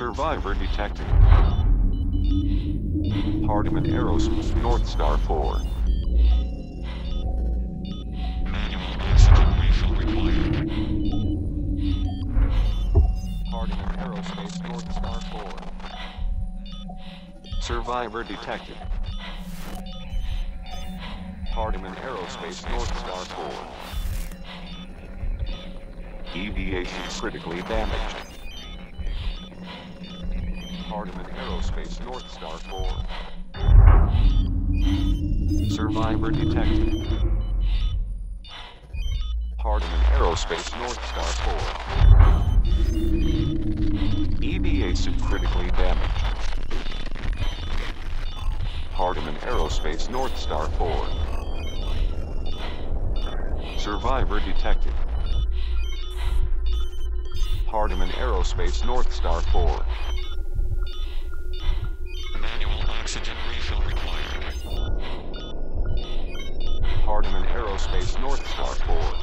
Survivor detected. Hardiman Aerospace, North Star 4. Manual oxygen refill required. Hardiman Aerospace, North Star 4. Survivor detected. Hardiman Aerospace, North Star 4. Deviation critically damaged. Hardiman Aerospace, North Star 4. Survivor detected. Hardiman Aerospace, North Star 4. EVA suit critically damaged. Hardiman Aerospace, North Star 4. Survivor detected. Hardiman Aerospace, North Star 4. Manual oxygen refill required. Hardiman Aerospace, North Star 4.